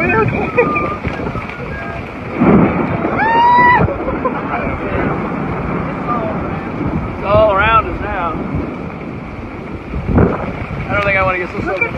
It's all around us now. I don't think I want to get so soaked.